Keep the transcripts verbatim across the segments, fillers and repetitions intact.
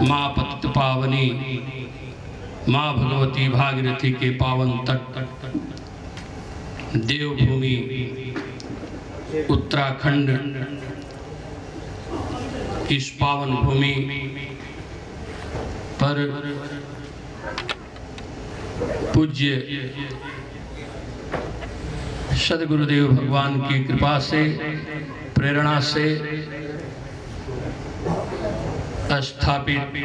माँ पतित पावनी माँ भगवती भागीरथी के पावन तट देवभूमि उत्तराखंड इस पावन भूमि पर पूज्य सद्गुरुदेव भगवान की कृपा से प्रेरणा से स्थापित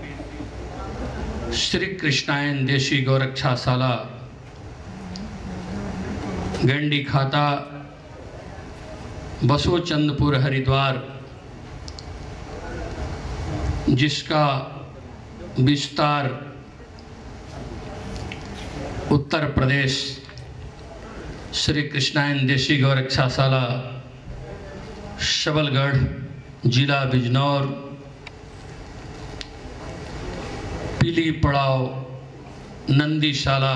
श्री कृष्णायन देशी गौरक्षाशाला गंडी खाता बसोचंदपुर हरिद्वार, जिसका विस्तार उत्तर प्रदेश श्री कृष्णायन देशी गौरक्षाशाला सबलगढ़ जिला बिजनौर पीली पड़ाव नंदीशाला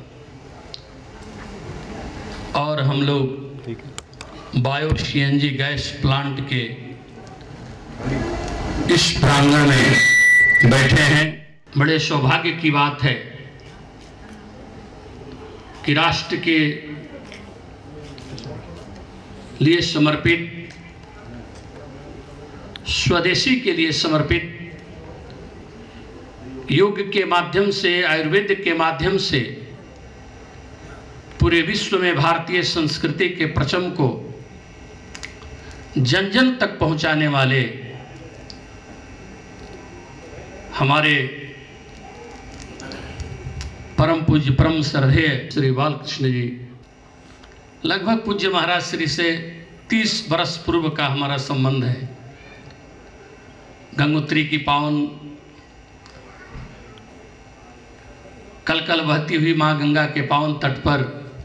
और हम लोग बायो सीएनजी गैस प्लांट के इस प्रांगण में बैठे हैं। बड़े सौभाग्य की बात है कि राष्ट्र के लिए समर्पित, स्वदेशी के लिए समर्पित, योग के माध्यम से, आयुर्वेद के माध्यम से पूरे विश्व में भारतीय संस्कृति के परचम को जन जन तक पहुंचाने वाले हमारे परम पूज्य परम श्रद्धेय श्री बालकृष्ण जी, लगभग पूज्य महाराज श्री से तीस वर्ष पूर्व का हमारा संबंध है। गंगोत्री की पावन कल कल बहती हुई माँ गंगा के पावन तट पर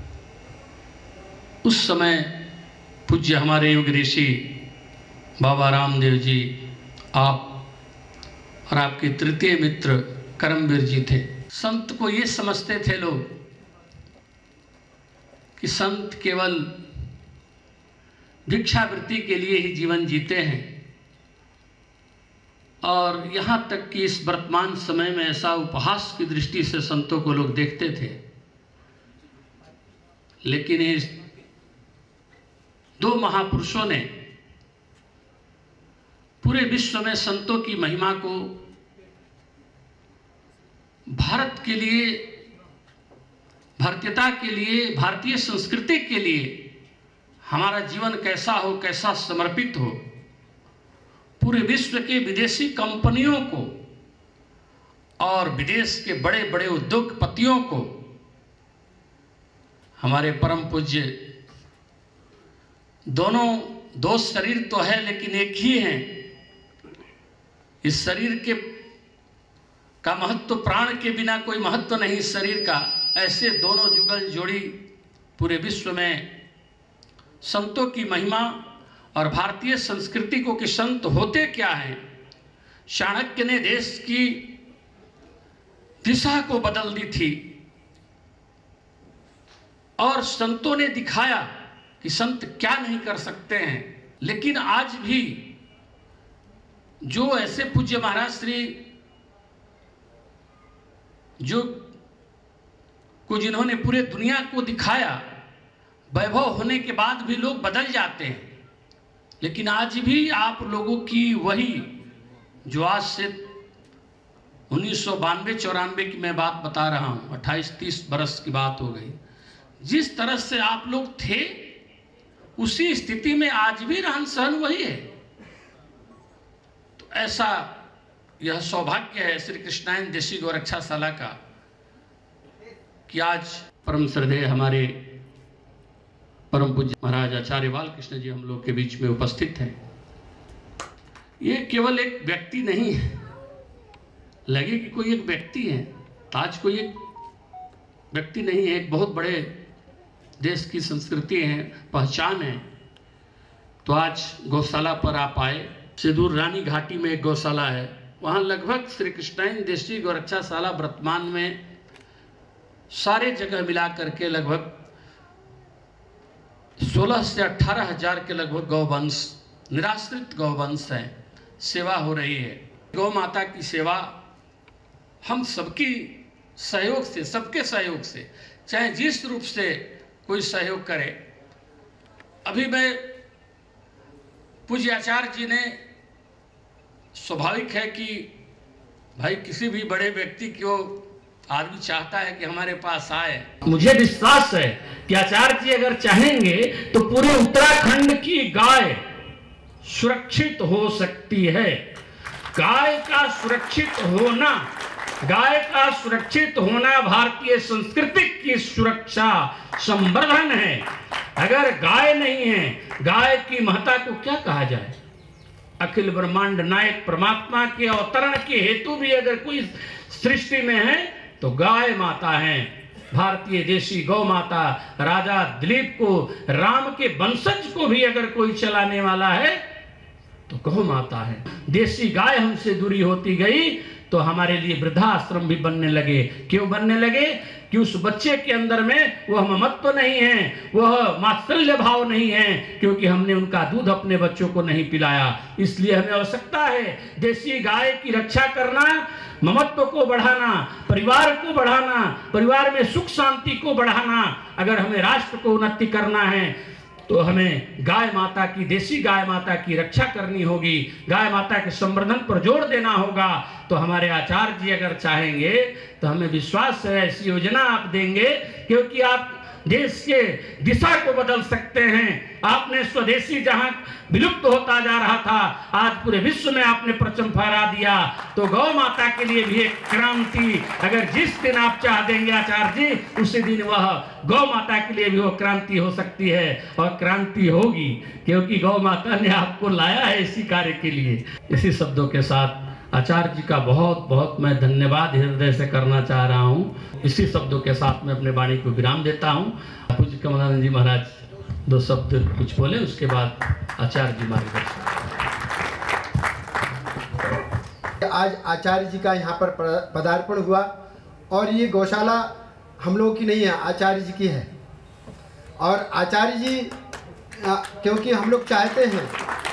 उस समय पूज्य हमारे योग ऋषि बाबा रामदेव जी, आप और आपके तृतीय मित्र करमवीर जी थे। संत को ये समझते थे लोग कि संत केवल भिक्षावृत्ति के लिए ही जीवन जीते हैं, और यहाँ तक कि इस वर्तमान समय में ऐसा उपहास की दृष्टि से संतों को लोग देखते थे। लेकिन इस दो महापुरुषों ने पूरे विश्व में संतों की महिमा को, भारत के लिए, भारतीयता के लिए, भारतीय संस्कृति के लिए हमारा जीवन कैसा हो, कैसा समर्पित हो, पूरे विश्व के विदेशी कंपनियों को और विदेश के बड़े बड़े उद्योगपतियों को हमारे परम पूज्य, दोनों दो शरीर तो है लेकिन एक ही है। इस शरीर के का महत्व, प्राण के बिना कोई महत्व नहीं इस शरीर का। ऐसे दोनों जुगल जोड़ी पूरे विश्व में संतों की महिमा और भारतीय संस्कृति को कि संत होते क्या हैं। चाणक्य ने देश की दिशा को बदल दी थी और संतों ने दिखाया कि संत क्या नहीं कर सकते हैं। लेकिन आज भी जो ऐसे पूज्य महाराज श्री जो को जिन्होंने पूरे दुनिया को दिखाया, वैभव होने के बाद भी लोग बदल जाते हैं। लेकिन आज भी आप लोगों की वही, जो आज से उन्नीस सौ बानवे चौरानवे की मैं बात बता रहा हूँ, अट्ठाईस तीस बरस की बात हो गई, जिस तरह से आप लोग थे उसी स्थिति में आज भी रहन सहन वही है। तो ऐसा यह सौभाग्य है श्री कृष्णायन देशी गौरक्षाशाला का कि आज परम श्रद्धेय हमारे परम पूज्य महाराज आचार्य बालकृष्ण जी हम लोग के बीच में उपस्थित हैं। ये केवल एक व्यक्ति नहीं है, लगे कि कोई एक व्यक्ति है, आज कोई एक व्यक्ति नहीं है, एक बहुत बड़े देश की संस्कृति है, पहचान है। तो आज गौशाला पर आप आए। सिंदूर रानी घाटी में एक गौशाला है, वहाँ लगभग श्री कृष्णायन देशी गौरक्षाशाला वर्तमान में सारे जगह मिला करके लगभग सोलह से अठारह हजार के लगभग गौवंश, निराश्रित गौवंश हैं, सेवा हो रही है। गौ माता की सेवा हम सबकी सहयोग से, सबके सहयोग से, चाहे जिस रूप से कोई सहयोग करे। अभी मैं पूज्य आचार्य जी ने, स्वाभाविक है कि भाई किसी भी बड़े व्यक्ति को आदमी चाहता है कि हमारे पास आए। मुझे विश्वास है कि आचार्य जी अगर चाहेंगे तो पूरे उत्तराखंड की गाय सुरक्षित हो सकती है। गाय का सुरक्षित होना, गाय का सुरक्षित होना भारतीय संस्कृति की सुरक्षा संवर्धन है। अगर गाय नहीं है, गाय की महत्ता को क्या कहा जाए। अखिल ब्रह्मांड नायक परमात्मा के अवतरण के हेतु भी अगर कोई सृष्टि में है तो गाय माता है। भारतीय देशी गौ माता, राजा दिलीप को, राम के वंशज को भी अगर कोई चलाने वाला है तो गौ माता है। देशी गाय हमसे दूरी होती गई तो हमारे लिए वृद्धाश्रम भी बनने लगे। क्यों बनने लगे? कि उस बच्चे के अंदर में वह ममत्व तो नहीं है, वह मात्सल्य भाव नहीं है, क्योंकि हमने उनका दूध अपने बच्चों को नहीं पिलाया। इसलिए हमें आवश्यकता है देशी गाय की रक्षा करना, ममत्व को बढ़ाना, परिवार को बढ़ाना, परिवार में सुख शांति को बढ़ाना। अगर हमें राष्ट्र को उन्नति करना है तो हमें गाय माता की, देशी गाय माता की रक्षा करनी होगी, गाय माता के संवर्धन पर जोर देना होगा। तो हमारे आचार्य जी अगर चाहेंगे तो हमें विश्वास है ऐसी योजना आप देंगे, क्योंकि आप देश के दिशा को बदल सकते हैं। आपने स्वदेशी जहां विलुप्त होता जा रहा था, आज पूरे विश्व में आपने परचम फहरा दिया। तो गौ माता के लिए भी एक क्रांति, अगर जिस दिन आप चाह देंगे आचार्य जी, उसी दिन वह गौ माता के लिए भी वो क्रांति हो सकती है, और क्रांति होगी, क्योंकि गौ माता ने आपको लाया है इसी कार्य के लिए। इसी शब्दों के साथ आचार्य जी का बहुत बहुत मैं धन्यवाद हृदय से करना चाह रहा हूँ। इसी शब्दों के साथ मैं अपने वाणी को विराम देता हूँ। पूज्य कमलानंद जी महाराज दो शब्द कुछ बोले, उसके बाद आचार्य जी मार्गदर्शन। आज आचार्य जी का यहाँ पर पदार्पण हुआ, और ये गौशाला हम लोगों की नहीं है, आचार्य जी की है। और आचार्य जी क्योंकि हम लोग चाहते हैं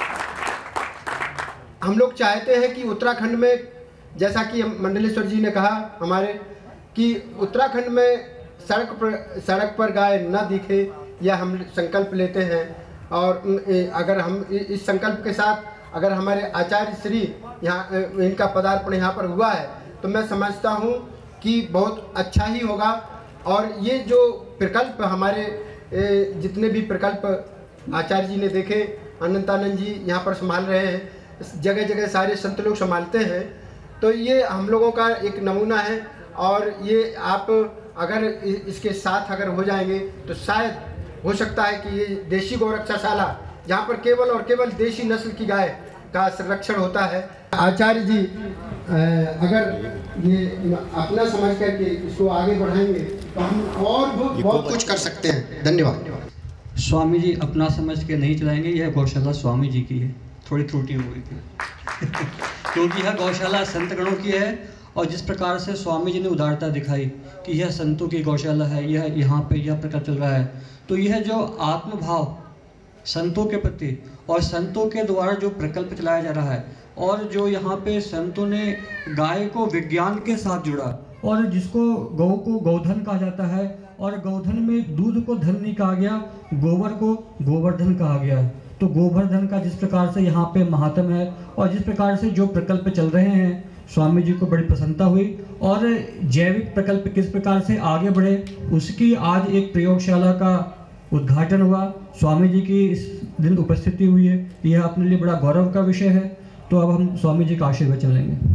हम लोग चाहते हैं कि उत्तराखंड में, जैसा कि मंडलेश्वर जी ने कहा हमारे, कि उत्तराखंड में सड़क पर सड़क पर गाय न दिखे, या हम संकल्प लेते हैं। और अगर हम इस संकल्प के साथ अगर हमारे आचार्य श्री यहाँ इनका पदार्पण यहाँ पर हुआ है, तो मैं समझता हूँ कि बहुत अच्छा ही होगा। और ये जो प्रकल्प हमारे जितने भी प्रकल्प आचार्य जी ने देखे, अनंतानंद जी यहाँ पर संभाल रहे हैं, जगह जगह सारे संत लोग संभालते हैं, तो ये हम लोगों का एक नमूना है। और ये आप अगर इसके साथ अगर हो जाएंगे तो शायद हो सकता है कि ये देशी गौ रक्षाशाला, जहाँ पर केवल और केवल देशी नस्ल की गाय का संरक्षण होता है। आचार्य जी अगर ये अपना समझ करके इसको आगे बढ़ाएंगे तो हम और बहुत कुछ कर सकते हैं। धन्यवाद। स्वामी जी अपना समझ के नहीं चलाएंगे, यह गौशाला स्वामी जी की है। थोड़ी त्रुटि हो गई थी क्योंकि यह गौशाला संत गणों की है, और जिस प्रकार से स्वामी जी ने उदारता दिखाई कि यह संतों की गौशाला है, यह यहाँ पे यह प्रकार चल रहा है, तो यह जो आत्मभाव संतों के प्रति और संतों के द्वारा जो प्रकल्प चलाया जा रहा है, और जो यहाँ पे संतों ने गाय को विज्ञान के साथ जुड़ा, और जिसको गौ को गोधन कहा जाता है, और गोधन में दूध को धन नहीं कहा गया, गोबर को गोवर्धन कहा गया। तो गोवर्धन का जिस प्रकार से यहाँ पे महात्म है, और जिस प्रकार से जो प्रकल्प चल रहे हैं, स्वामी जी को बड़ी प्रसन्नता हुई। और जैविक प्रकल्प किस प्रकार से आगे बढ़े, उसकी आज एक प्रयोगशाला का उद्घाटन हुआ। स्वामी जी की इस दिन उपस्थिति हुई है, यह अपने लिए बड़ा गौरव का विषय है। तो अब हम स्वामी जी का आशीर्वचन लेंगे।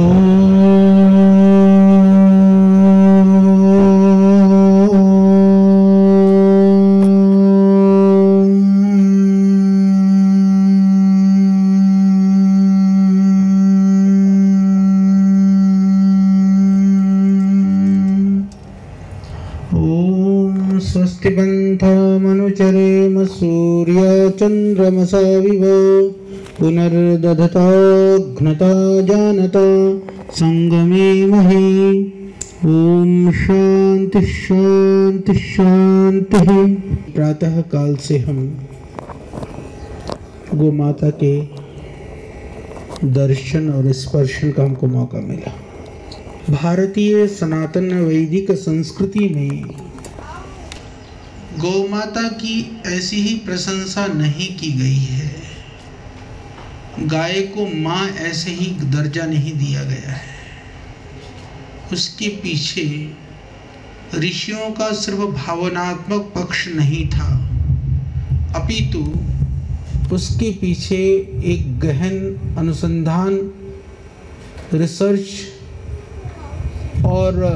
स्वस्तिपन्थमनुचरेम सूर्यचन्द्रमसाविव पुनर्दधता घ्नता जानता संगमे मही। ओम शांति शांति शांति। प्रातः काल से हम गौ माता के दर्शन और स्पर्शन का हमको मौका मिला। भारतीय सनातन वैदिक संस्कृति में गौ माता की ऐसी ही प्रशंसा नहीं की गई है। गाय को माँ ऐसे ही दर्जा नहीं दिया गया है। उसके पीछे ऋषियों का सिर्फ भावनात्मक पक्ष नहीं था, अपितु उसके पीछे एक गहन अनुसंधान, रिसर्च और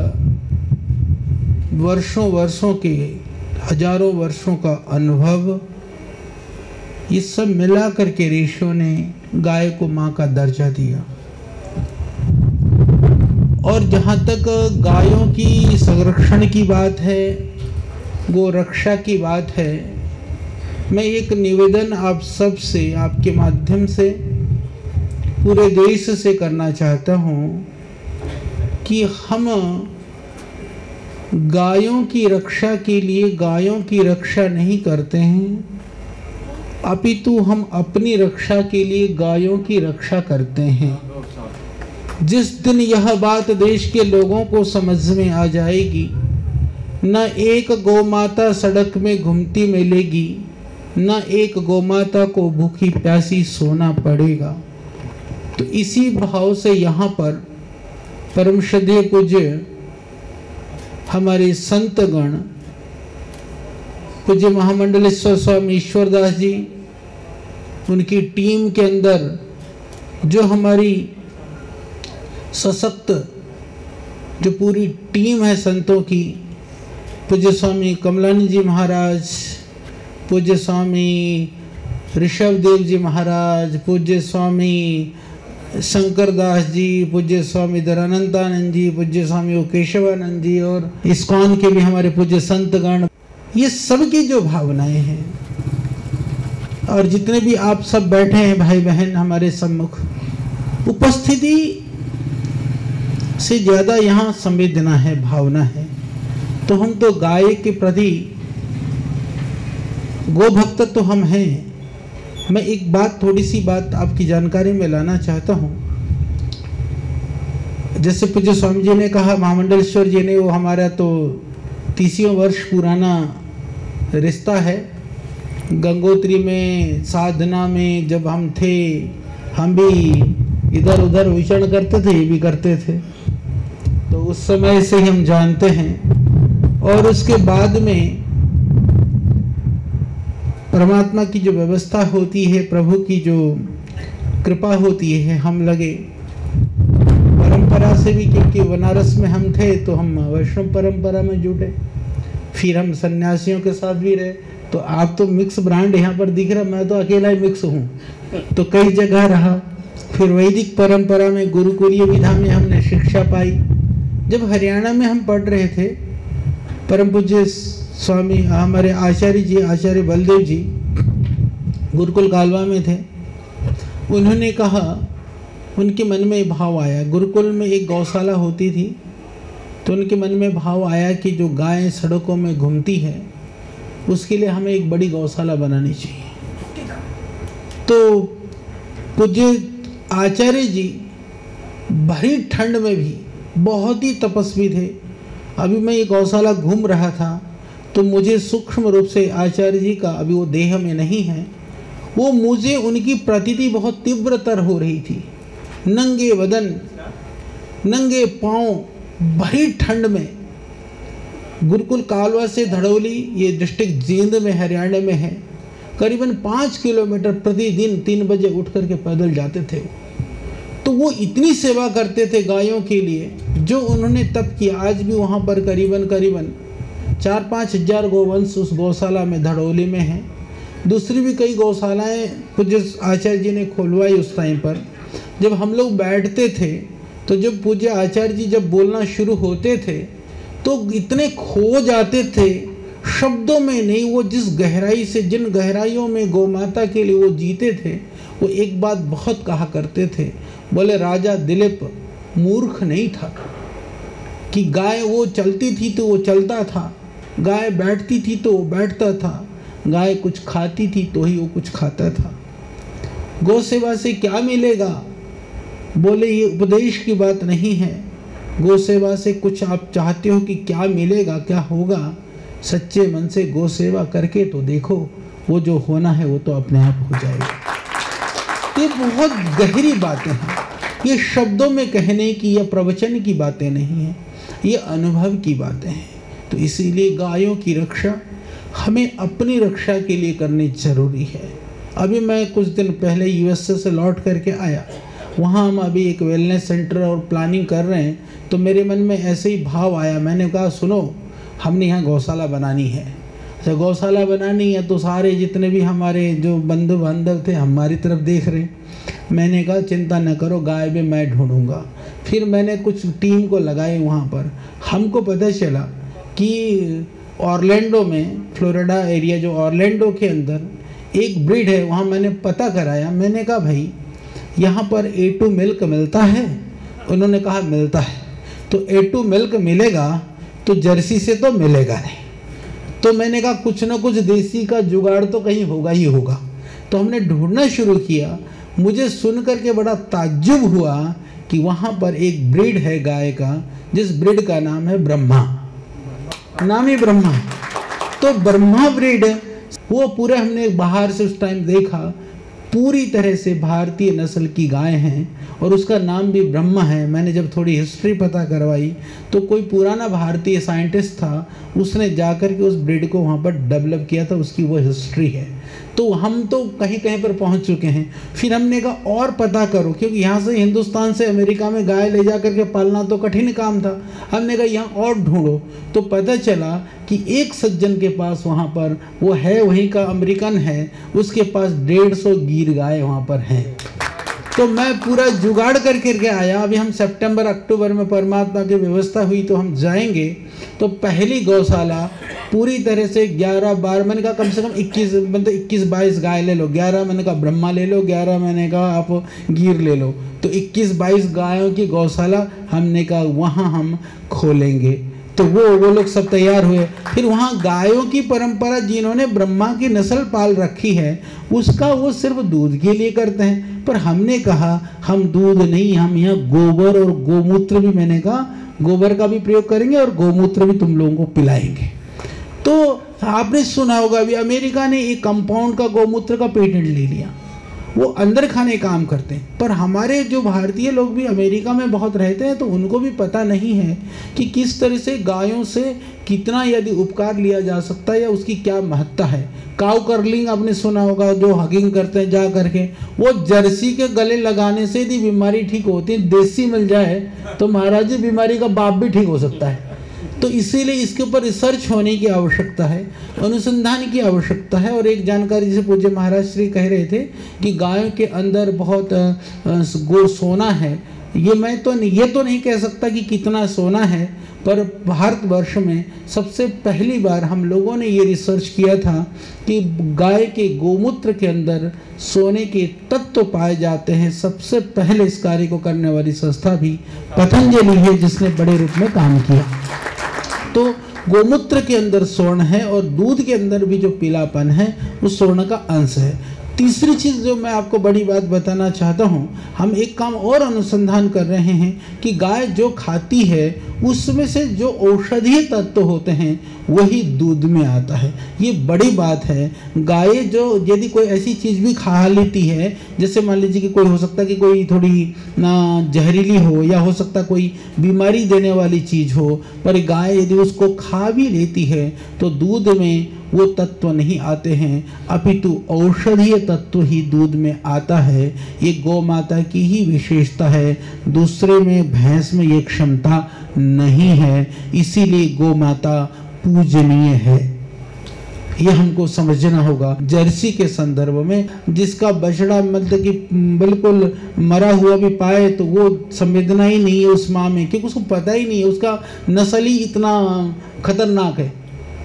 वर्षों वर्षों के, हजारों वर्षों का अनुभव, ये सब मिला करके ऋषियों ने गाय को माँ का दर्जा दिया। और जहाँ तक गायों की संरक्षण की बात है, गो रक्षा की बात है, मैं एक निवेदन आप सब से, आपके माध्यम से, पूरे देश से करना चाहता हूँ कि हम गायों की रक्षा के लिए गायों की रक्षा नहीं करते हैं, अपितु हम अपनी रक्षा के लिए गायों की रक्षा करते हैं। जिस दिन यह बात देश के लोगों को समझ में आ जाएगी, न एक गौमाता सड़क में घूमती मिलेगी, न एक गौमाता को भूखी प्यासी सोना पड़ेगा। तो इसी भाव से यहाँ पर परम श्रद्धेय पूज्य हमारे संतगण, पूज्य महामंडलेश्वर स्वामी ईश्वरदास जी, उनकी टीम के अंदर जो हमारी सशक्त जो पूरी टीम है संतों की, पूज्य स्वामी कमलानंद जी महाराज, पूज्य स्वामी ऋषभ देव जी महाराज, पूज्य स्वामी शंकर दास जी, पूज्य स्वामी धरानंदानंद जी, पूज्य स्वामी वो केशवानंद जी, और इस्कॉन के भी हमारे पूज्य संतगण, ये सब की जो भावनाएं हैं, और जितने भी आप सब बैठे हैं भाई बहन हमारे सम्मुख, उपस्थिति से ज़्यादा यहाँ संवेदना है, भावना है। तो हम तो गाय के प्रति गो भक्त तो हम हैं। मैं एक बात, थोड़ी सी बात आपकी जानकारी में लाना चाहता हूँ। जैसे पूज्य स्वामी जी ने कहा, महामंडलेश्वर जी ने, वो हमारा तो तीसियों वर्ष पुराना रिश्ता है। गंगोत्री में, साधना में जब हम थे, हम भी इधर उधर विचरण करते थे, ये भी करते थे, तो उस समय से ही हम जानते हैं। और उसके बाद में परमात्मा की जो व्यवस्था होती है, प्रभु की जो कृपा होती है, हम लगे परंपरा से भी, क्योंकि बनारस में हम थे तो हम वैष्णव परंपरा में जुटे, फिर हम सन्यासियों के साथ भी रहे। तो आप तो मिक्स ब्रांड यहाँ पर दिख रहा, मैं तो अकेला ही मिक्स हूँ, तो कई जगह रहा। फिर वैदिक परंपरा में, गुरुकुलीय विधा में हमने शिक्षा पाई। जब हरियाणा में हम पढ़ रहे थे, परम पूज्य स्वामी हमारे आचार्य जी, आचार्य बलदेव जी गुरुकुल कालवा में थे। उन्होंने कहा, उनके मन में भाव आया, गुरुकुल में एक गौशाला होती थी, तो उनके मन में भाव आया कि जो गायें सड़कों में घूमती है, उसके लिए हमें एक बड़ी गौशाला बनानी चाहिए। तो पूज्य आचार्य जी भरी ठंड में भी बहुत ही तपस्वी थे। अभी मैं ये गौशाला घूम रहा था तो मुझे सूक्ष्म रूप से आचार्य जी का, अभी वो देह में नहीं है, वो मुझे उनकी प्रतीति बहुत तीव्रतर हो रही थी। नंगे बदन, नंगे पाँव, भरी ठंड में, गुरुकुल कालवा से धड़ौली, ये डिस्ट्रिक्ट जींद में हरियाणा में है, करीबन पाँच किलोमीटर प्रतिदिन तीन बजे उठ करके पैदल जाते थे। तो वो इतनी सेवा करते थे गायों के लिए, जो उन्होंने तब किया। आज भी वहाँ पर करीबन करीबन चार पाँच हजार गोवंश उस गौशाला में, धड़ौली में हैं। दूसरी भी कई गौशालाएँ पूज्य आचार्य जी ने खोलवाई उस टाइम पर। जब हम लोग बैठते थे तो जब पूज्य आचार्य जी जब बोलना शुरू होते थे तो इतने खो जाते थे, शब्दों में नहीं। वो जिस गहराई से, जिन गहराइयों में गौ माता के लिए वो जीते थे, वो एक बात बहुत कहा करते थे, बोले राजा दिलीप मूर्ख नहीं था कि गाय वो चलती थी तो वो चलता था, गाय बैठती थी तो वो बैठता था, गाय कुछ खाती थी तो ही वो कुछ खाता था। गौ सेवा से क्या मिलेगा? बोले ये उपदेश की बात नहीं है, गौ सेवा से कुछ आप चाहते हो कि क्या मिलेगा क्या होगा, सच्चे मन से गौ सेवा करके तो देखो, वो जो होना है वो तो अपने आप हो जाएगा। ये बहुत गहरी बातें हैं, ये शब्दों में कहने की या प्रवचन की बातें नहीं हैं, ये अनुभव की बातें हैं। तो इसीलिए गायों की रक्षा हमें अपनी रक्षा के लिए करनी जरूरी है। अभी मैं कुछ दिन पहले यूएसए से लौट करके आया, वहाँ हम अभी एक वेलनेस सेंटर और प्लानिंग कर रहे हैं, तो मेरे मन में ऐसे ही भाव आया। मैंने कहा सुनो, हमने यहाँ गौशाला बनानी है। अच्छा, गौशाला बनानी है तो सारे जितने भी हमारे जो बंधु बांधव थे हमारी तरफ देख रहे हैं। मैंने कहा चिंता न करो, गाय भी मैं ढूंढूंगा। फिर मैंने कुछ टीम को लगाए वहाँ पर। हमको पता चला कि ऑरलैंडो में, फ्लोरिडा एरिया जो ऑरलैंडो के अंदर एक ब्रीड है, वहाँ मैंने पता कराया। मैंने कहा भाई यहाँ पर ए टू मिल्क मिलता है? उन्होंने कहा मिलता है। तो ए टू मिल्क मिलेगा तो जर्सी से तो मिलेगा नहीं। तो मैंने कहा कुछ ना कुछ देसी का जुगाड़ तो कहीं होगा ही होगा। तो हमने ढूंढना शुरू किया। मुझे सुन करके बड़ा ताज्जुब हुआ कि वहाँ पर एक ब्रीड है गाय का, जिस ब्रीड का नाम है ब्रह्मा, नाम ही ब्रह्मा। तो ब्रह्मा ब्रीड वो पूरे हमने बाहर से उस टाइम देखा, पूरी तरह से भारतीय नस्ल की गाय हैं और उसका नाम भी ब्रह्मा है। मैंने जब थोड़ी हिस्ट्री पता करवाई तो कोई पुराना भारतीय साइंटिस्ट था, उसने जाकर के उस ब्रीड को वहाँ पर डेवलप किया था, उसकी वो हिस्ट्री है। तो हम तो कहीं कहीं पर पहुँच चुके हैं। फिर हमने कहा और पता करो, क्योंकि यहाँ से हिंदुस्तान से अमेरिका में गाय ले जा करके पालना तो कठिन काम था। हमने कहा यहाँ और ढूंढो, तो पता चला कि एक सज्जन के पास वहाँ पर, वो है वहीं का अमेरिकन है, उसके पास डेढ़ सौ गिर गाय वहाँ पर हैं। तो मैं पूरा जुगाड़ करके के आया। अभी हम सितंबर अक्टूबर में परमात्मा की व्यवस्था हुई तो हम जाएंगे। तो पहली गौशाला पूरी तरह से ग्यारह बार, मैंने कहा कम से कम इक्कीस मतलब इक्कीस बाईस गाय ले लो। ग्यारह मैंने कहा ब्रह्मा ले लो, ग्यारह मैंने कहा आप गिर ले लो। तो इक्कीस बाईस गायों की गौशाला हमने कहा वहाँ हम खोलेंगे। तो वो वो लोग सब तैयार हुए। फिर वहाँ गायों की परंपरा, जिन्होंने ब्रह्मा की नस्ल पाल रखी है, उसका वो सिर्फ दूध के लिए करते हैं। पर हमने कहा हम दूध नहीं, हम यहाँ गोबर और गोमूत्र भी, मैंने कहा गोबर का भी प्रयोग करेंगे और गोमूत्र भी तुम लोगों को पिलाएंगे। तो आपने सुना होगा अभी अमेरिका ने एक कंपाउंड का गोमूत्र का पेटेंट ले लिया, वो अंदर खाने काम करते हैं। पर हमारे जो भारतीय लोग भी अमेरिका में बहुत रहते हैं, तो उनको भी पता नहीं है कि किस तरह से गायों से कितना यदि उपकार लिया जा सकता है या उसकी क्या महत्ता है। काउ कर्लिंग आपने सुना होगा, जो हगिंग करते हैं जा करके, वो जर्सी के गले लगाने से यदि बीमारी ठीक होती है, देसी मिल जाए तो महाराज जी बीमारी का बाप भी ठीक हो सकता है। तो इसीलिए इसके ऊपर रिसर्च होने की आवश्यकता है, अनुसंधान की आवश्यकता है। और एक जानकारी जिसे पूज्य महाराज श्री कह रहे थे कि गायों के अंदर बहुत गो सोना है, ये मैं तो नहीं, ये तो नहीं कह सकता कि कितना सोना है, पर भारतवर्ष में सबसे पहली बार हम लोगों ने ये रिसर्च किया था कि गाय के गोमूत्र के अंदर सोने के तत्व पाए जाते हैं। सबसे पहले इस कार्य को करने वाली संस्था भी पतंजलि है, जिसने बड़े रूप में काम किया। तो गोमूत्र के अंदर स्वर्ण है और दूध के अंदर भी जो पीलापन है वो स्वर्ण का अंश है। तीसरी चीज़ जो मैं आपको बड़ी बात बताना चाहता हूँ, हम एक काम और अनुसंधान कर रहे हैं कि गाय जो खाती है उसमें से जो औषधीय तत्व होते हैं वही दूध में आता है। ये बड़ी बात है। गाय जो यदि कोई ऐसी चीज़ भी खा लेती है, जैसे मान लीजिए कि कोई हो सकता है कि कोई थोड़ी जहरीली हो या हो सकता कोई बीमारी देने वाली चीज़ हो, पर गाय यदि उसको खा भी लेती है तो दूध में वो तत्व नहीं आते हैं, अपितु औषधीय तत्व ही दूध में आता है। ये गौ माता की ही विशेषता है, दूसरे में भैंस में ये क्षमता नहीं है। इसीलिए गौ माता पूजनीय है, ये हमको समझना होगा। जर्सी के संदर्भ में जिसका बछड़ा मतलब कि बिल्कुल मरा हुआ भी पाए तो वो संवेदना ही नहीं है उस माँ में, क्योंकि उसको पता ही नहीं है, उसका नस्ल ही इतना खतरनाक है।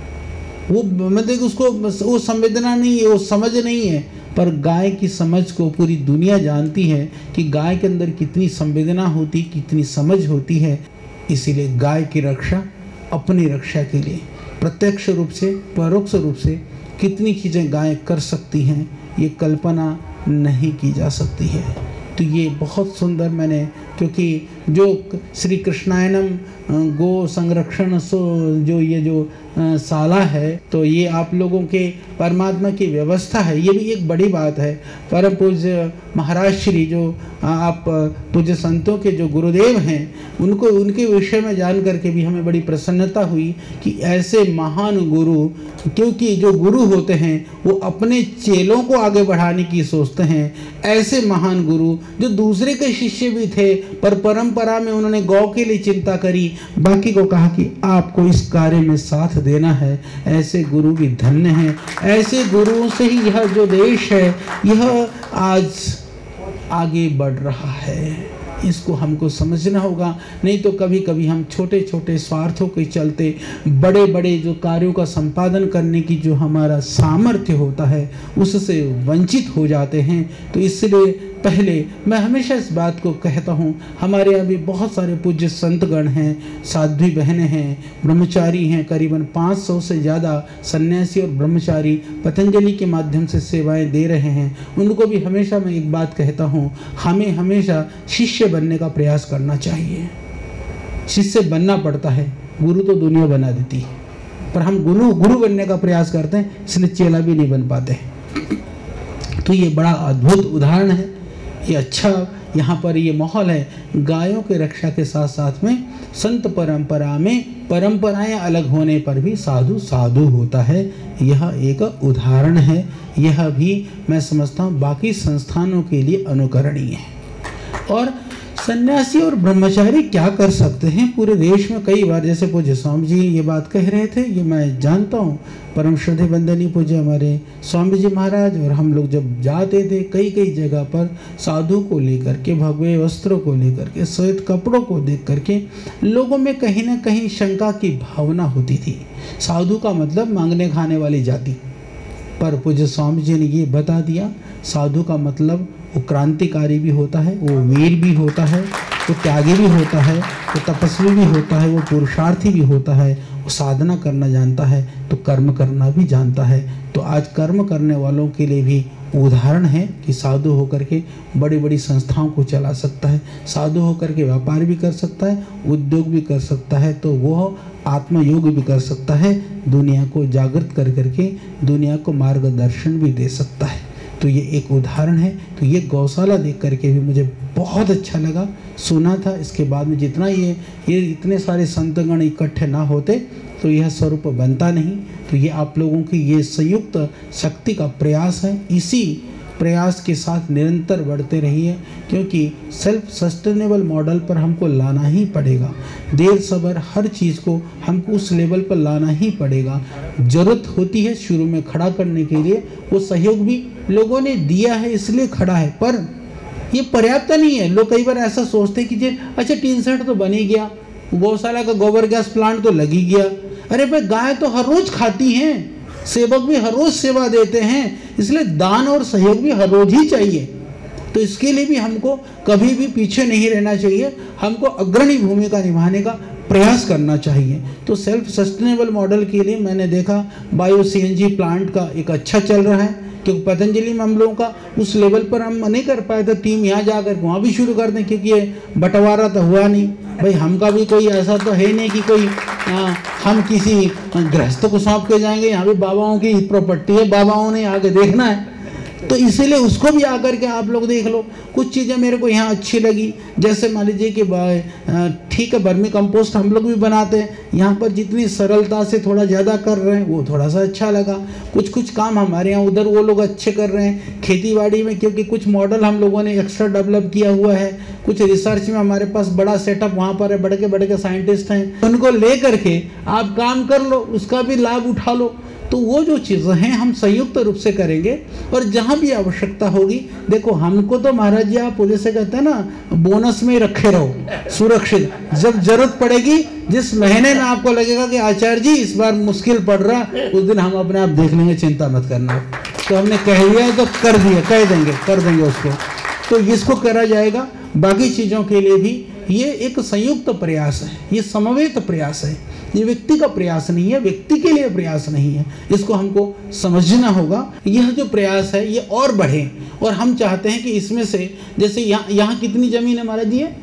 वो मतलब उसको वो संवेदना नहीं है, वो समझ नहीं है। पर गाय की समझ को पूरी दुनिया जानती है कि गाय के अंदर कितनी संवेदना होती, कितनी समझ होती है। इसीलिए गाय की रक्षा अपनी रक्षा के लिए प्रत्यक्ष रूप से परोक्ष रूप से कितनी चीज़ें गाय कर सकती हैं, ये कल्पना नहीं की जा सकती है। तो ये बहुत सुंदर मैंने, क्योंकि जो श्री कृष्णायनम गो संरक्षण सो जो ये जो साला है, तो ये आप लोगों के परमात्मा की व्यवस्था है, ये भी एक बड़ी बात है। परम पूज्य महाराज श्री जो आप पूज्य संतों के जो गुरुदेव हैं, उनको उनके विषय में जान करके भी हमें बड़ी प्रसन्नता हुई कि ऐसे महान गुरु, क्योंकि जो गुरु होते हैं वो अपने चेलों को आगे बढ़ाने की सोचते हैं, ऐसे महान गुरु जो दूसरे के शिष्य भी थे पर परंपरा में उन्होंने गौ के लिए चिंता करी, बाकी को कहा कि आपको इस कार्य में साथ देना है, ऐसे गुरु भी धन्य हैं। ऐसे गुरुओं से ही यह जो देश है यह आज आगे बढ़ रहा है, इसको हमको समझना होगा। नहीं तो कभी कभी हम छोटे छोटे स्वार्थों के चलते बड़े बड़े जो कार्यों का संपादन करने की जो हमारा सामर्थ्य होता है उससे वंचित हो जाते हैं। तो इसलिए पहले मैं हमेशा इस बात को कहता हूँ, हमारे यहाँ भी बहुत सारे पूज्य संतगण हैं, साध्वी बहनें हैं, ब्रह्मचारी हैं, करीबन पाँच सौ से ज़्यादा सन्यासी और ब्रह्मचारी पतंजलि के माध्यम से सेवाएं दे रहे हैं। उनको भी हमेशा मैं एक बात कहता हूँ, हमें हमेशा शिष्य बनने का प्रयास करना चाहिए। शिष्य बनना पड़ता है, गुरु तो दुनिया बना देती है, पर हम गुरु गुरु बनने का प्रयास करते हैं, इसलिए चेला भी नहीं बन पाते। तो ये बड़ा अद्भुत उदाहरण है, ये अच्छा यहाँ पर ये माहौल है। गायों के रक्षा के साथ साथ में संत परंपरा में परंपराएं अलग होने पर भी साधु साधु होता है, यह एक उदाहरण है। यह भी मैं समझता हूँ बाकी संस्थानों के लिए अनुकरणीय है। और सन्यासी और ब्रह्मचारी क्या कर सकते हैं पूरे देश में, कई बार जैसे पूज्य स्वामी जी ये बात कह रहे थे, ये मैं जानता हूँ। परम श्रद्धेय वंदनीय पूज्य हमारे स्वामी जी महाराज और हम लोग जब जाते थे कई कई जगह पर साधु को लेकर के, भगवे वस्त्रों को लेकर के, श्वेत कपड़ों को देख करके लोगों में कहीं ना कहीं शंका की भावना होती थी। साधु का मतलब मांगने खाने वाली जाति, पर पूज्य स्वामी जी ने ये बता दिया, साधु का मतलब वो क्रांतिकारी भी होता है, वो वीर भी होता है, वो त्यागी भी होता है, वो तपस्वी भी होता है, वो पुरुषार्थी भी होता है, वो साधना करना जानता है तो कर्म करना भी जानता है। तो आज कर्म करने वालों के लिए भी उदाहरण है कि साधु होकर के बड़ी बड़ी संस्थाओं को चला सकता है, साधु होकर के व्यापार भी कर सकता है, उद्योग भी कर सकता है, तो वह आत्मयोग भी कर सकता है, दुनिया को जागृत कर करके दुनिया को मार्गदर्शन भी दे सकता है। तो ये एक उदाहरण है। तो ये गौशाला देख करके भी मुझे बहुत अच्छा लगा, सुना था। इसके बाद में जितना ये ये इतने सारे संतगण इकट्ठे ना होते तो यह स्वरूप बनता नहीं। तो ये आप लोगों की ये संयुक्त शक्ति का प्रयास है, इसी प्रयास के साथ निरंतर बढ़ते रहिए, क्योंकि सेल्फ सस्टेनेबल मॉडल पर हमको लाना ही पड़ेगा। देर सबर हर चीज़ को हमको उस लेवल पर लाना ही पड़ेगा। ज़रूरत होती है शुरू में खड़ा करने के लिए, वो सहयोग भी लोगों ने दिया है इसलिए खड़ा है, पर ये पर्याप्त नहीं है। लोग कई बार ऐसा सोचते हैं कि जे अच्छा टीन सेट तो बन ही गया, गौशाला का गोबर गैस प्लांट तो लग ही गया, अरे भाई गाय तो हर रोज खाती हैं, सेवक भी हर रोज सेवा देते हैं, इसलिए दान और सहयोग भी हर रोज ही चाहिए। तो इसके लिए भी हमको कभी भी पीछे नहीं रहना चाहिए, हमको अग्रणी भूमिका निभाने का प्रयास करना चाहिए। तो सेल्फ सस्टेनेबल मॉडल के लिए मैंने देखा बायो सीएनजी प्लांट का एक अच्छा चल रहा है, क्योंकि पतंजलि में हम लोगों का उस लेवल पर हम नहीं कर पाए थे, टीम यहाँ जाकर वहाँ भी शुरू कर दें, क्योंकि ये बंटवारा तो हुआ नहीं। भाई हमका भी कोई ऐसा तो है नहीं कि कोई आ, हम किसी गृहस्थ को सौंप के जाएंगे, यहाँ भी बाबाओं की प्रॉपर्टी है, बाबाओं ने आगे देखना है। तो इसीलिए उसको भी आकर के आप लोग देख लो। कुछ चीज़ें मेरे को यहाँ अच्छी लगी, जैसे मान लीजिए कि ठीक है वर्मी कंपोस्ट हम लोग भी बनाते हैं, यहाँ पर जितनी सरलता से थोड़ा ज़्यादा कर रहे हैं वो थोड़ा सा अच्छा लगा। कुछ कुछ काम हमारे यहाँ उधर वो लोग अच्छे कर रहे हैं खेती बाड़ी में, क्योंकि कुछ मॉडल हम लोगों ने एक्स्ट्रा डेवलप किया हुआ है, कुछ रिसर्च में हमारे पास बड़ा सेटअप वहाँ पर है, बड़े के बड़े के साइंटिस्ट हैं, उनको ले करके आप काम कर लो, उसका भी लाभ उठा लो। तो वो जो चीज़ें हैं हम संयुक्त रूप से करेंगे, और जहाँ भी आवश्यकता होगी, देखो हमको तो महाराज जी आप पुलिस से कहते हैं ना बोनस में रखे रहो सुरक्षित, जब जरूरत पड़ेगी जिस महीने में आपको लगेगा कि आचार्य जी इस बार मुश्किल पड़ रहा, उस दिन हम अपने आप देख लेंगे, चिंता मत करना। तो हमने कह दिया तो कर दिया, कह देंगे कर देंगे उसको, तो इसको करा जाएगा। बाकी चीज़ों के लिए भी ये एक संयुक्त प्रयास है, ये समवेत प्रयास है, ये व्यक्ति का प्रयास नहीं है, व्यक्ति के लिए प्रयास नहीं है। इसको हमको समझना होगा। यह जो प्रयास है ये और बढ़े, और हम चाहते हैं कि इसमें से, जैसे यहाँ यहाँ कितनी जमीन है महाराज जी है,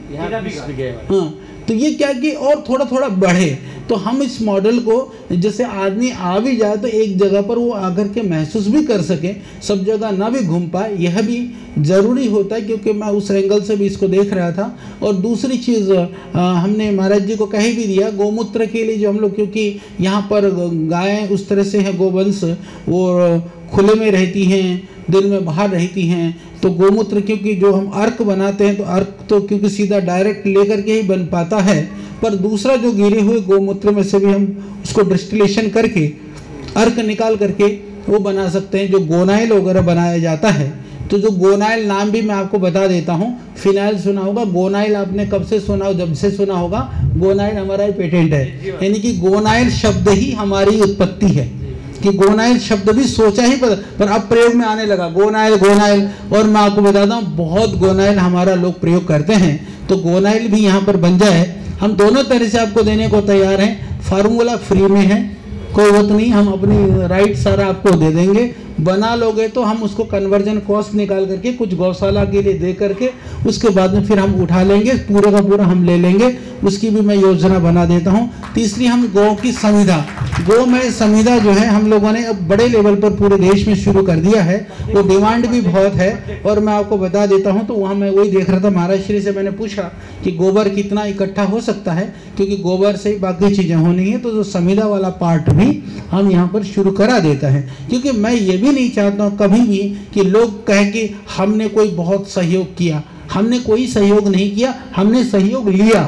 हाँ, तो ये क्या कि और थोड़ा थोड़ा बढ़े, तो हम इस मॉडल को, जैसे आदमी आ भी जाए तो एक जगह पर वो आकर के महसूस भी कर सके, सब जगह ना भी घूम पाए, यह भी ज़रूरी होता है, क्योंकि मैं उस एंगल से भी इसको देख रहा था। और दूसरी चीज़ हमने महाराज जी को कह भी दिया, गोमूत्र के लिए जो हम लोग, क्योंकि यहाँ पर गायें उस तरह से हैं, गोवंश वो खुले में रहती हैं, दिन में बाहर रहती हैं, तो गोमूत्र क्योंकि जो हम अर्क बनाते हैं तो अर्क तो क्योंकि सीधा डायरेक्ट लेकर के ही बन पाता है, पर दूसरा जो गिरे हुए गोमूत्र में से भी हम उसको डिस्टिलेशन करके अर्क निकाल करके वो बना सकते हैं, जो गोनाइल वगैरह बनाया जाता है। तो जो गोनाइल नाम भी मैं आपको बता देता हूँ, फिनाइल सुना होगा, गोनाइल आपने कब से सुना हो, जब से सुना होगा, गोनाइल हमारा ही पेटेंट है, यानी कि गोनाइल शब्द ही हमारी उत्पत्ति है, कि गोनाइल शब्द भी सोचा ही पता, पर अब प्रयोग में आने लगा गोनाइल गोनाइल। और मैं आपको बताता हूँ बहुत गोनाइल हमारा लोग प्रयोग करते हैं, तो गोनाइल भी यहाँ पर बन जाए, हम दोनों तरह से आपको देने को तैयार हैं। फार्मूला फ्री में है, कोई बात नहीं, हम अपनी राइट सारा आपको दे देंगे। बना लोगे तो हम उसको कन्वर्जन कॉस्ट निकाल करके कुछ गौशाला के लिए दे करके उसके बाद में फिर हम उठा लेंगे, पूरा का पूरा हम ले लेंगे, उसकी भी मैं योजना बना देता हूँ। तीसरी, हम गौ की संविदा, गौ में संविदा जो है हम लोगों ने अब बड़े लेवल पर पूरे देश में शुरू कर दिया है, वो डिमांड भी बहुत है। और मैं आपको बता देता हूँ, तो वहाँ मैं वही देख रहा था, महाराज श्री से मैंने पूछा कि गोबर कितना इकट्ठा हो सकता है, क्योंकि गोबर से ही बाकी चीज़ें होनी है, तो जो संविदा वाला पार्ट भी हम यहाँ पर शुरू करा देता है। क्योंकि मैं ये भी नहीं चाहता हूँ कभी भी कि लोग कहें कि हमने कोई बहुत सहयोग किया, हमने कोई सहयोग नहीं किया, हमने सहयोग लिया,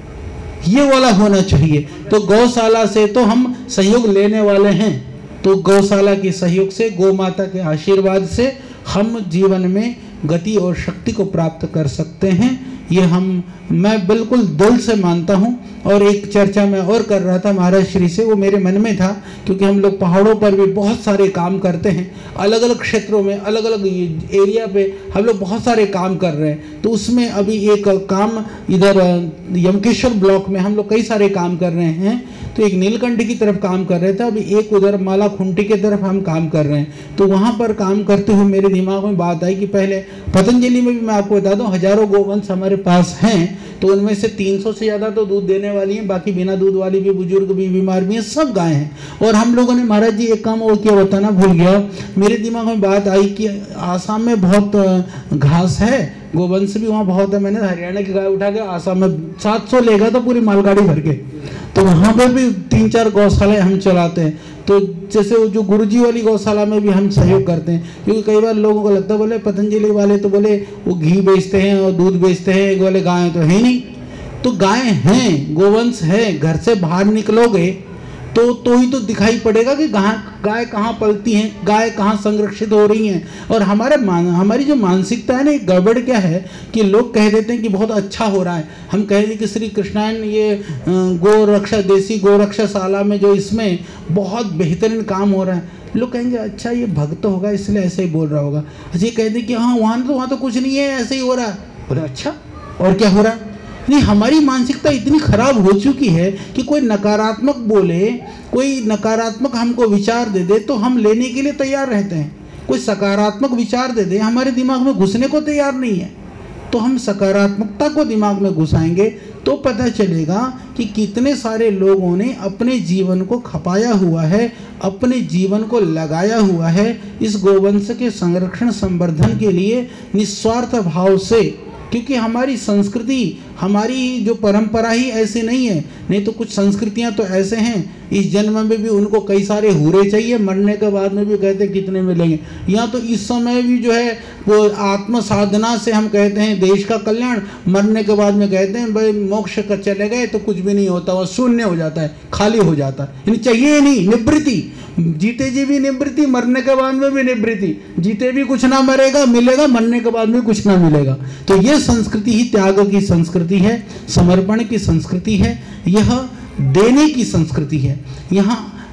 ये वाला होना चाहिए। तो गौशाला से तो हम सहयोग लेने वाले हैं, तो गौशाला के सहयोग से, गौ माता के आशीर्वाद से हम जीवन में गति और शक्ति को प्राप्त कर सकते हैं, ये हम मैं बिल्कुल दिल से मानता हूँ। और एक चर्चा मैं और कर रहा था महाराज श्री से, वो मेरे मन में था, क्योंकि हम लोग पहाड़ों पर भी बहुत सारे काम करते हैं, अलग अलग क्षेत्रों में, अलग अलग एरिया पे हम लोग बहुत सारे काम कर रहे हैं। तो उसमें अभी एक काम इधर यमकेश्वर ब्लॉक में हम लोग कई सारे काम कर रहे हैं, तो एक नीलकंठ की तरफ काम कर रहे थे, अभी एक उधर माला खुंटी की तरफ हम काम कर रहे हैं। तो वहाँ पर काम करते हुए मेरे दिमाग में बात आई कि पहले पतंजलि में भी मैं आपको बता दूँ हजारों गोवंश हमारे पास हैं, तो उनमें से तीन सौ से ज़्यादा तो दूध देने वाली हैं, बाकी बिना दूध वाली भी, बुजुर्ग भी, बीमार भी हैं, सब गाय हैं। और हम लोगों ने महाराज जी एक काम और किया, बताना भूल गया, मेरे दिमाग में बात आई कि आसाम में बहुत घास है, गोवंश भी वहाँ बहुत है, मैंने हरियाणा की गाय उठा के आसाम में सात सौ लेगा तो पूरी मालगाड़ी भर के, तो वहाँ पर भी तीन चार गौशालाएँ हम चलाते हैं। तो जैसे वो जो गुरुजी वाली गौशाला में भी हम सहयोग करते हैं, क्योंकि कई बार लोगों को लगता है बोले पतंजलि वाले तो बोले वो घी बेचते हैं और दूध बेचते हैं, एक वाले गाय तो है नहीं, तो गाय हैं, गोवंश है, घर से बाहर निकलोगे तो तो ही तो दिखाई पड़ेगा कि गाय गाय कहाँ पलती हैं, गाय कहाँ संरक्षित हो रही हैं। और हमारे मान हमारी जो मानसिकता है ना, एक गड़बड़ क्या है कि लोग कह देते हैं कि बहुत अच्छा हो रहा है, हम कह दें कि श्री कृष्णायन ये गौ रक्षा, देसी गौ रक्षाशाला में जो इसमें बहुत बेहतरीन काम हो रहा है, लोग कहेंगे अच्छा ये भक्त होगा इसलिए ऐसे ही बोल रहा होगा। अच्छा ये कह दें कि हाँ वहाँ तो वहाँ तो कुछ नहीं है, ऐसे ही हो रहा है, बोले अच्छा और क्या हो रहा है। नहीं, हमारी मानसिकता इतनी खराब हो चुकी है कि कोई नकारात्मक बोले, कोई नकारात्मक हमको विचार दे दे तो हम लेने के लिए तैयार रहते हैं, कोई सकारात्मक विचार दे दे हमारे दिमाग में घुसने को तैयार नहीं है। तो हम सकारात्मकता को दिमाग में घुसाएंगे तो पता चलेगा कि कितने सारे लोगों ने अपने जीवन को खपाया हुआ है, अपने जीवन को लगाया हुआ है इस गोवंश के संरक्षण संवर्धन के लिए निस्वार्थ भाव से। क्योंकि हमारी संस्कृति, हमारी जो परंपरा ही ऐसी नहीं है, नहीं तो कुछ संस्कृतियां तो ऐसे हैं इस जन्म में भी उनको कई सारे हुरे चाहिए, मरने के बाद में भी कहते हैं कितने मिलेंगे। यहाँ तो इस समय भी जो है वो आत्म साधना से हम कहते हैं देश का कल्याण, मरने के बाद में कहते हैं भाई मोक्ष का चले गए तो कुछ भी नहीं होता, वो शून्य हो जाता है, खाली हो जाता है, यानी चाहिए नहीं, निवृत्ति, जीते जी भी निवृत्ति, मरने के बाद में भी निवृत्ति, जीते भी कुछ ना मरेगा मिलेगा, मरने के बाद में कुछ ना मिलेगा। तो ये संस्कृति ही त्याग की संस्कृति है, समर्पण की संस्कृति है, यह देने की संस्कृति है। यहाँ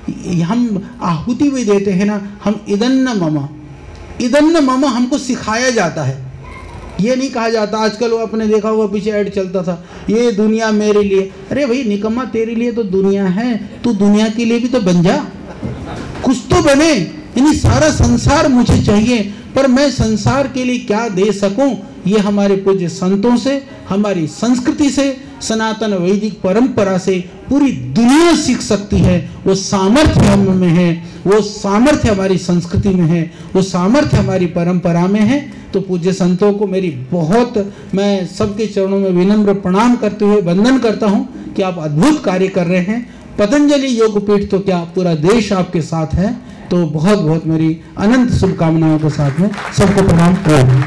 हम आहुति भी देते हैं ना, हम इदन्न मम, इदन्न मम हमको सिखाया जाता है ये नहीं कहा जाता, आजकल वो आपने देखा होगा पीछे ऐड चलता था, ये दुनिया मेरे लिए। अरे भाई निकम्मा, तेरे लिए तो दुनिया है, तू दुनिया के लिए भी तो बन जा, कुछ तो बने। यानी सारा संसार मुझे चाहिए, पर मैं संसार के लिए क्या दे सकूं, ये हमारे पूज्य संतों से, हमारी संस्कृति से, सनातन वैदिक परंपरा से पूरी दुनिया सीख सकती है। वो सामर्थ्य हम में है, वो सामर्थ्य हमारी संस्कृति में है, वो सामर्थ्य हमारी परंपरा में है। तो पूज्य संतों को मेरी बहुत, मैं सबके चरणों में विनम्र प्रणाम करते हुए वंदन करता हूँ कि आप अद्भुत कार्य कर रहे हैं। पतंजलि योगपीठ तो क्या, पूरा देश आपके साथ है। तो बहुत बहुत मेरी अनंत शुभकामनाओं के साथ में सबको प्रणाम करूँ।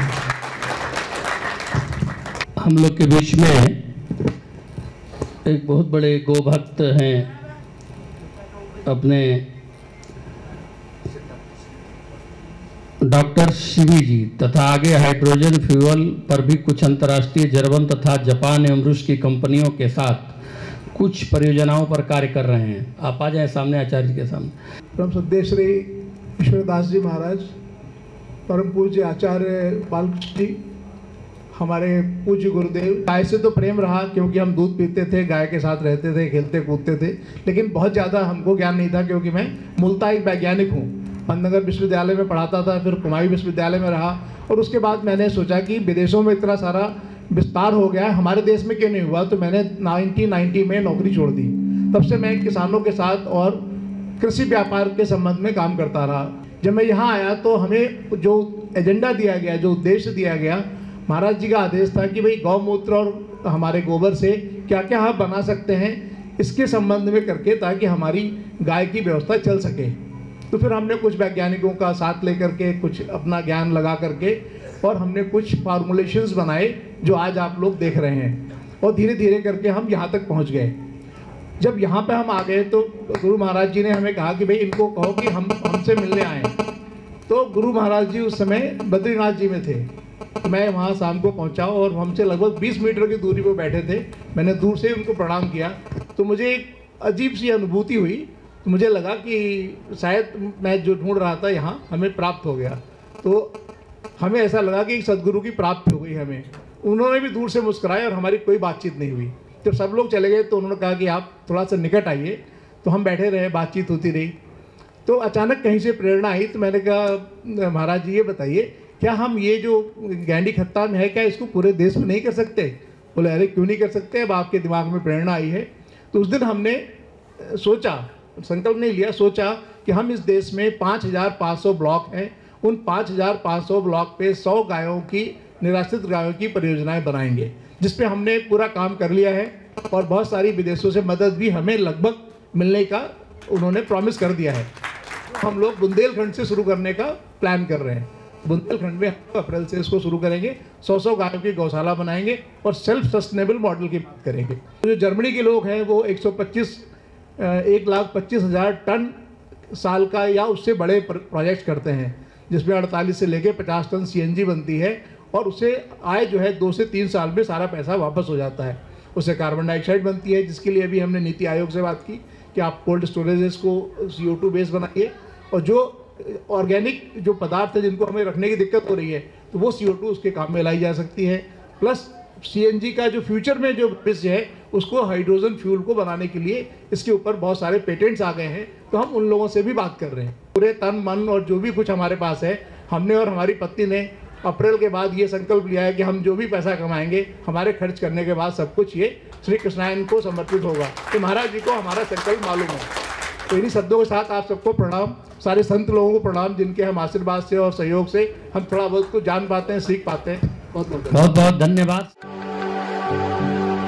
हम लोग के बीच में एक बहुत बड़े गोभक्त हैं, अपने डॉक्टर शिवी जी, तथा आगे हाइड्रोजन फ्यूल पर भी कुछ अंतर्राष्ट्रीय जर्मन तथा जापान एवं रूस की कंपनियों के साथ कुछ परियोजनाओं पर कार्य कर रहे हैं। आप आ जाएं सामने, आचार्य जी के सामने। परम श्रद्धेय श्री ईश्वरदास जी महाराज, परम पूज्य आचार्य बालकृष्ण जी, हमारे पूज्य गुरुदेव। गाय से तो प्रेम रहा क्योंकि हम दूध पीते थे, गाय के साथ रहते थे, खेलते कूदते थे, लेकिन बहुत ज़्यादा हमको ज्ञान नहीं था क्योंकि मैं मूलतः एक वैज्ञानिक हूँ। पंतनगर विश्वविद्यालय में पढ़ाता था, फिर कुमायूं विश्वविद्यालय में रहा, और उसके बाद मैंने सोचा कि विदेशों में इतना सारा विस्तार हो गया है, हमारे देश में क्यों नहीं हुआ। तो मैंने नाइनटीन नाइंटी में नौकरी छोड़ दी। तब से मैं किसानों के साथ और कृषि व्यापार के संबंध में काम करता रहा। जब मैं यहाँ आया तो हमें जो एजेंडा दिया गया, जो उद्देश्य दिया गया, महाराज जी का आदेश था कि भाई गौमूत्र और हमारे गोबर से क्या क्या हम बना सकते हैं, इसके संबंध में करके, ताकि हमारी गाय की व्यवस्था चल सके। तो फिर हमने कुछ वैज्ञानिकों का साथ लेकर के, कुछ अपना ज्ञान लगा करके, और हमने कुछ फार्मूलेशंस बनाए जो आज आप लोग देख रहे हैं, और धीरे धीरे करके हम यहाँ तक पहुँच गए। जब यहाँ पे हम आ गए तो गुरु महाराज जी ने हमें कहा कि भाई इनको कहो कि हम हमसे मिलने आए। तो गुरु महाराज जी उस समय बद्रीनाथ जी में थे। तो मैं वहाँ शाम को पहुँचा और हमसे लगभग बीस मीटर की दूरी पर बैठे थे। मैंने दूर से उनको प्रणाम किया तो मुझे एक अजीब सी अनुभूति हुई। तो मुझे लगा कि शायद मैं जो ढूंढ रहा था यहाँ हमें प्राप्त हो गया। तो हमें ऐसा लगा कि सदगुरु की प्राप्ति हो गई हमें। उन्होंने भी दूर से मुस्कुराए और हमारी कोई बातचीत नहीं हुई। जब सब लोग चले गए तो उन्होंने कहा कि आप थोड़ा सा निकट आइए। तो हम बैठे रहे, बातचीत होती रही। तो अचानक कहीं से प्रेरणा आई। तो मैंने कहा महाराज जी ये बताइए, क्या हम ये जो गैंडी खत्ता में है, क्या इसको पूरे देश में नहीं कर सकते? बोले अरे क्यों नहीं कर सकते, अब आपके दिमाग में प्रेरणा आई है। तो उस दिन हमने सोचा, संकल्प नहीं लिया, सोचा कि हम इस देश में पाँच हज़ार पाँच सौ ब्लॉक हैं, उन पाँच हज़ार पाँच सौ ब्लॉक पे सौ गायों की, निराश्रित गायों की परियोजनाएं बनाएंगे, जिस पे हमने पूरा काम कर लिया है। और बहुत सारी विदेशों से मदद भी हमें लगभग मिलने का उन्होंने प्रॉमिस कर दिया है। हम लोग बुंदेलखंड से शुरू करने का प्लान कर रहे हैं। बुंदेलखंड में अप्रैल से इसको शुरू करेंगे, सौ सौ गायों की गौशाला बनाएंगे और सेल्फ सस्टेनेबल मॉडल की बात करेंगे। जो जर्मनी के लोग हैं वो एक सौ पच्चीस एक लाख पच्चीस हज़ार टन साल का या उससे बड़े प्रोजेक्ट करते हैं, जिसमें अड़तालीस से लेकर पचास टन सीएनजी बनती है। और उसे आय जो है दो से तीन साल में सारा पैसा वापस हो जाता है। उससे कार्बन डाइऑक्साइड बनती है, जिसके लिए अभी हमने नीति आयोग से बात की कि आप कोल्ड स्टोरेजेस को सी ओ टू बेस बनाइए, और जो ऑर्गेनिक जो पदार्थ है जिनको हमें रखने की दिक्कत हो रही है तो वो सी ओ टू उसके काम में लाई जा सकती है। प्लस सीएनजी का जो फ्यूचर में जो भविष्य है उसको हाइड्रोजन फ्यूल को बनाने के लिए इसके ऊपर बहुत सारे पेटेंट्स आ गए हैं। तो हम उन लोगों से भी बात कर रहे हैं। पूरे तन मन और जो भी कुछ हमारे पास है, हमने और हमारी पत्नी ने अप्रैल के बाद ये संकल्प लिया है कि हम जो भी पैसा कमाएंगे हमारे खर्च करने के बाद सब कुछ ये श्री कृष्णायन को समर्पित होगा। तो महाराज जी को हमारा संकल्प मालूम है। तो इन्हीं शब्दों के साथ आप सबको प्रणाम, सारे संत लोगों को प्रणाम, जिनके हम आशीर्वाद से और सहयोग से हम थोड़ा बहुत कुछ जान पाते हैं, सीख पाते हैं। बहुत बहुत बहुत बहुत धन्यवाद।